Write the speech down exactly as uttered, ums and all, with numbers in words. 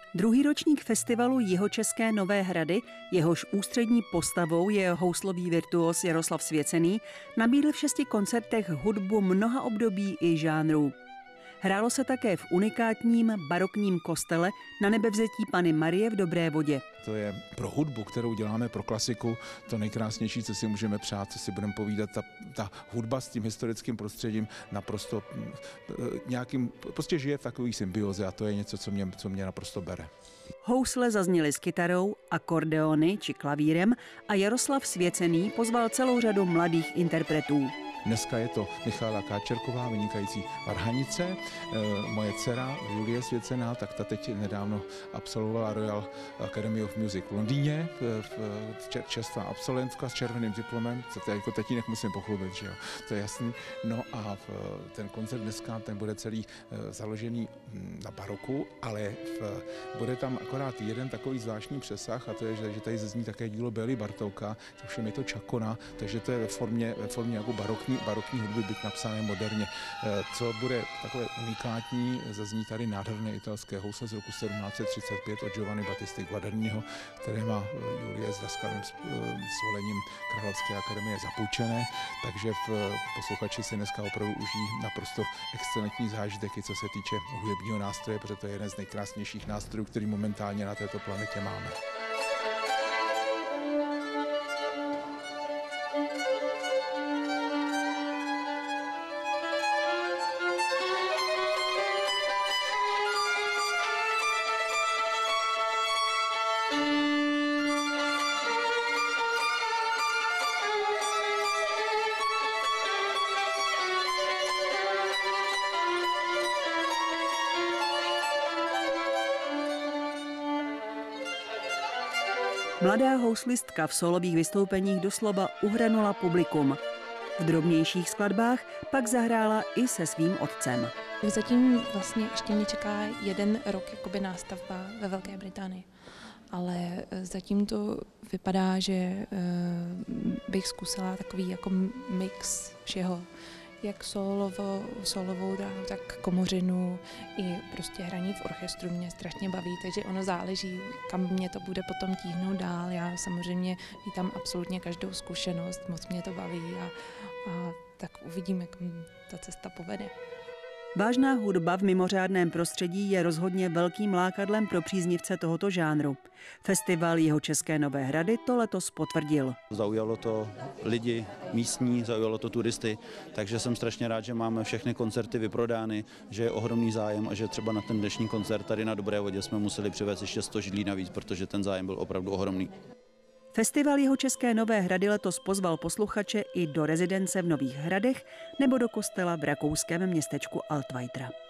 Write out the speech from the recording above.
Druhý ročník festivalu Jihočeské Nové Hrady, jehož ústřední postavou je houslový virtuos Jaroslav Svěcený, nabídl v šesti koncertech hudbu mnoha období i žánrů. Hrálo se také v unikátním barokním kostele Na Nebevzetí Panny Marie v Dobré Vodě. To je pro hudbu, kterou děláme pro klasiku, to nejkrásnější, co si můžeme přát, co si budeme povídat. Ta, ta hudba s tím historickým prostředím naprosto nějakým, prostě žije v takové symbioze a to je něco, co mě, co mě naprosto bere. Housle zazněly s kytarou, akordeony či klavírem a Jaroslav Svěcený pozval celou řadu mladých interpretů. Dneska je to Michála Káčerková, vynikající varhanice. E, moje dcera Julie Svěcená, tak ta teď nedávno absolvovala Royal Academy of Music v Londýně, čerstvá absolventka s červeným diplomem, co to jako tatínek musím pochlubit, že jo, to je jasný. No a ten koncert dneska, ten bude celý založený na baroku, ale v, bude tam akorát jeden takový zvláštní přesah a to je, že, že tady zazní také dílo Bély Bartóka, ovšem je to Čakona, takže to je ve formě, ve formě jako barokní barokní hudby, byť napsané moderně. Co bude takové unikátní, zazní tady nádherné italské housle z roku sedmnáct set třicet pět od Giovanni Battisti Guadagniniho, které má Julie s laskavým svolením Královské akademie zapůjčené, takže v posluchači se dneska opravdu užijí naprosto excelentní zážitky, co se týče hudebního nástroje, protože to je jeden z nejkrásnějších nástrojů, který momentálně na této planetě máme. Mladá houslistka v solových vystoupeních doslova uhranula publikum. V drobnějších skladbách pak zahrála i se svým otcem. Zatím vlastně ještě mě čeká jeden rok jakoby nástavba ve Velké Británii, ale zatím to vypadá, že bych zkusila takový jako mix všeho. Jak solovo, solovou dráhu, tak komořinu i prostě hraní v orchestru mě strašně baví, takže ono záleží, kam mě to bude potom tíhnout dál. Já samozřejmě vítám absolutně každou zkušenost, moc mě to baví a, a tak uvidíme, kam ta cesta povede. Vážná hudba v mimořádném prostředí je rozhodně velkým lákadlem pro příznivce tohoto žánru. Festival Jihočeské Nové Hrady to letos potvrdil. Zaujalo to lidi místní, zaujalo to turisty, takže jsem strašně rád, že máme všechny koncerty vyprodány, že je ohromný zájem a že třeba na ten dnešní koncert tady na Dobré Vodě jsme museli přivést ještě sto židlí navíc, protože ten zájem byl opravdu ohromný. Festival Jihočeské Nové Hrady letos pozval posluchače i do rezidence v Nových Hradech nebo do kostela v rakouském městečku Altweitra.